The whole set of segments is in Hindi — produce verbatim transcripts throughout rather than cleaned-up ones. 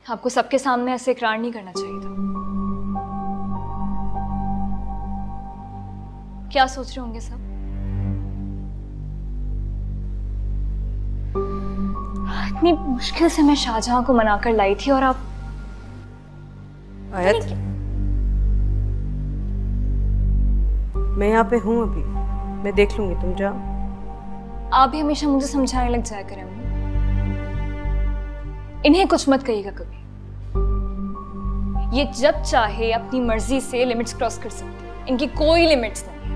आपको सबके सामने ऐसे इकरार नहीं करना चाहिए था। क्या सोच रहे होंगे सब? इतनी मुश्किल से मैं शाहजहां को मनाकर लाई थी और आप। आयत, मैं यहाँ पे हूँ अभी, मैं देख लूंगी, तुम जाओ। आप भी हमेशा मुझे समझाने लग जाया करें अम्मी। इन्हें कुछ मत कहिएगा कभी। ये जब चाहे अपनी मर्जी से लिमिट्स क्रॉस कर सकते हैं, इनकी कोई लिमिट्स नहीं है।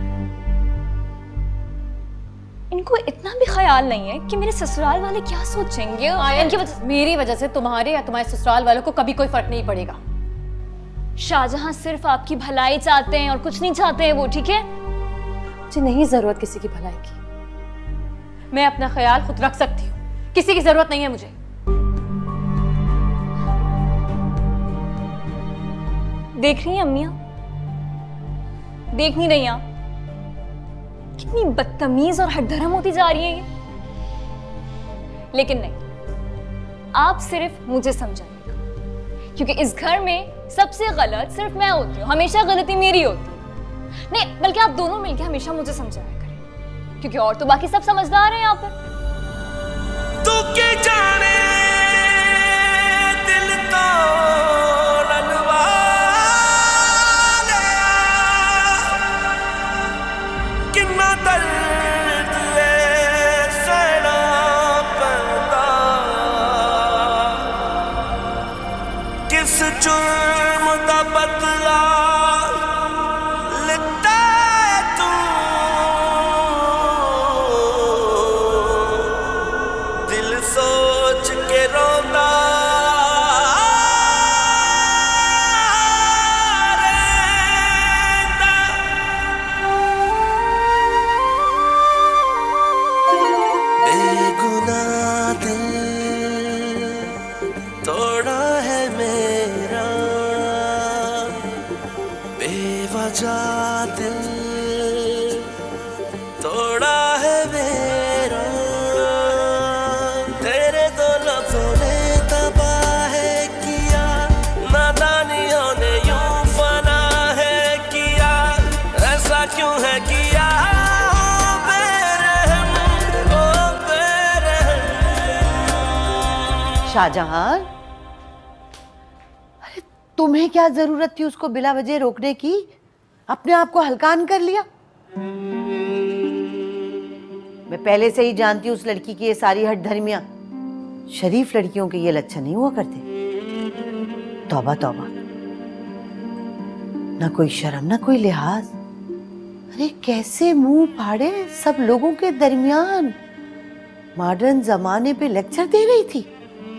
इनको इतना भी ख्याल नहीं है कि मेरे ससुराल वाले क्या सोचेंगे। इनकी वजह, मेरी वजह से तुम्हारे या तुम्हारे ससुराल वालों को कभी कोई फर्क नहीं पड़ेगा। शाहजहां सिर्फ आपकी भलाई चाहते हैं और कुछ नहीं चाहते हैं वो, ठीक है? मुझे नहीं जरूरत किसी की भलाई की, मैं अपना ख्याल खुद रख सकती हूँ, किसी की जरूरत नहीं है मुझे। देख रही हैं अम्मियां? देख नहीं रही आप? कितनी बदतमीज और हठधर्म होती जा रही है ये। लेकिन नहीं, आप सिर्फ मुझे समझाइएगा, क्योंकि इस घर में सबसे गलत सिर्फ मैं होती हूँ, हमेशा गलती मेरी होती है। नहीं, बल्कि आप दोनों मिलकर हमेशा मुझे समझाया करें, क्योंकि और तो बाकी सब समझदार हैं यहाँ पर। तू के जाने दिल तो कितना दर्द सहना पड़ता, किस जुर्म का बदला लेता तू, दिल सोच के रोता तोड़ा है मेरा, तेरे दो लफ्ज़ों ने तबाह है किया, नादानियों ने यूं फना है किया, ऐसा क्यों है किया ओ बेरहम, ओ बेरहम। शाहजहां, अरे तुम्हें क्या जरूरत थी उसको बिला वजह रोकने की? अपने आप को हल्कान कर लिया। मैं पहले से ही जानती हूँ उस लड़की की ये सारी हट धर्मियां। शरीफ लड़कियों के ये लक्षण नहीं हुआ करते। तौबा तौबा, ना कोई शर्म ना कोई लिहाज। अरे कैसे मुंह फाड़े सब लोगों के दरमियान मॉडर्न जमाने पे लेक्चर दे रही थी।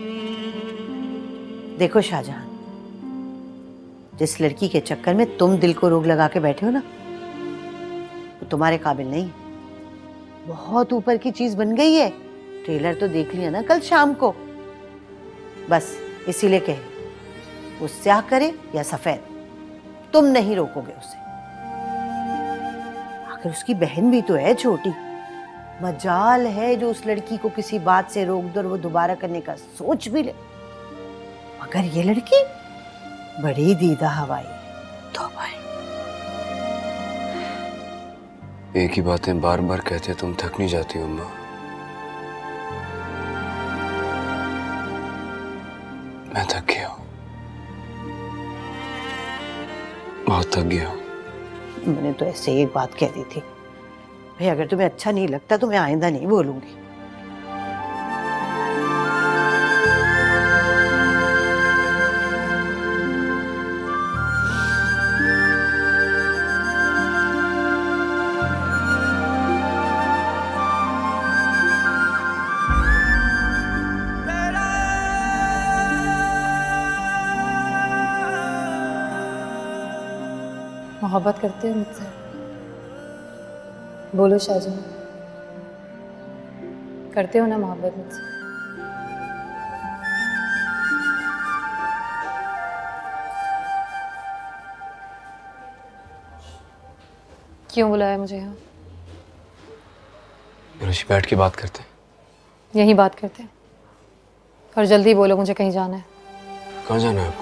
देखो शाहजहां, जिस लड़की के चक्कर में तुम दिल को रोग लगा के बैठे हो ना, वो तुम्हारे काबिल नहीं। बहुत ऊपर की चीज बन गई है। ट्रेलर तो देख लिया ना कल शाम को। बस इसीलिए कह रही, वो स्याह करे या सफेद, तुम नहीं रोकोगे उसे। आखिर उसकी बहन भी तो है छोटी, मजाल है जो उस लड़की को किसी बात से रोक दो और वो दोबारा करने का सोच भी ले। मगर ये लड़की बड़ी दीदा हवाई है। तौबा है। एक ही बातें बार बार कहते तुम थक नहीं जाती हो अम्मा? मैं थक गया हूं, बहुत थक गया हूं। मैंने तो ऐसे ही एक बात कह दी थी भाई, अगर तुम्हें अच्छा नहीं लगता तो मैं आइंदा नहीं बोलूंगी। मोहब्बत करते हो मुझसे? बोलो शाहजहां, करते हो ना मोहब्बत मुझसे? क्यों बुलाया मुझे यहाँ? गुरुजी बैठ के बात करते हैं। यही बात करते हैं, और जल्दी बोलो, मुझे कहीं जाना है। कहाँ जाना है आपको?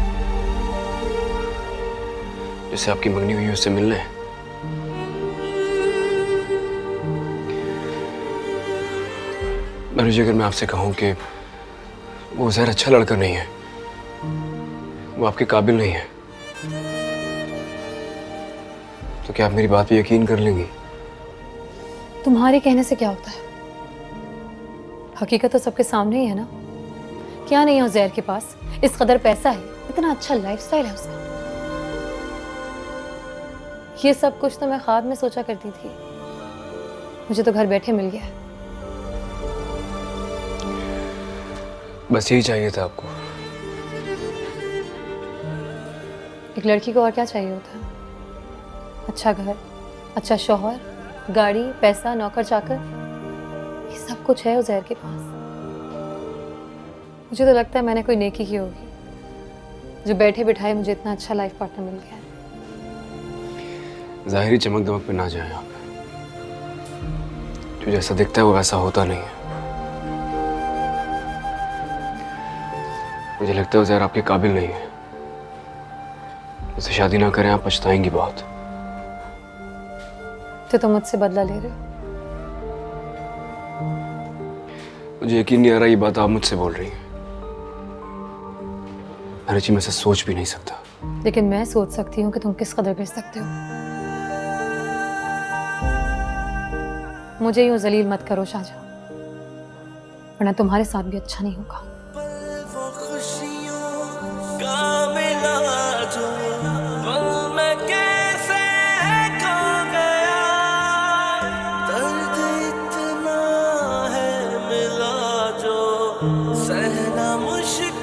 जैसे आपकी मंगनी हुई है उससे मिलने? मनुष्य, अगर मैं आपसे कहूं कि वो ज़हर अच्छा लड़का नहीं है, वो आपके काबिल नहीं है, तो क्या आप मेरी बात पे यकीन कर लेंगी? तुम्हारे कहने से क्या होता है? हकीकत तो सबके सामने ही है ना। क्या नहीं है उज़ैर के पास? इस कदर पैसा है, इतना अच्छा लाइफस्टाइल है उसका। ये सब कुछ तो मैं ख्वाब में सोचा करती थी, मुझे तो घर बैठे मिल गया है। बस यही चाहिए था आपको। एक लड़की को और क्या चाहिए होता है? अच्छा घर, अच्छा शौहर, गाड़ी, पैसा, नौकर चाकर, ये सब कुछ है उज़ैर के पास। मुझे तो लगता है मैंने कोई नेकी की होगी जो बैठे बिठाए मुझे इतना अच्छा लाइफ पार्टनर मिल गया है। ज़ाहिरी चमक दमक पे ना जाए आप। जो जैसा दिखता है वो वैसा होता नहीं है। मुझे लगता है ज़ाहिर आपके काबिल नहीं है। उससे शादी ना करें, आप पछताएंगी बहुत। तो तुम मुझसे बदला ले रहे हो? मुझे यकीन नहीं आ रहा ये बात आप मुझसे बोल रही हैं। अरे जी, मैं ऐसा सोच भी नहीं सकता। लेकिन मैं सोच सकती हूँ कि तुम किस कदर गिर सकते हो। मुझे यूं जलील मत करो शाहजहां, वरना तुम्हारे साथ भी अच्छा नहीं होगा। सहना मुश्किल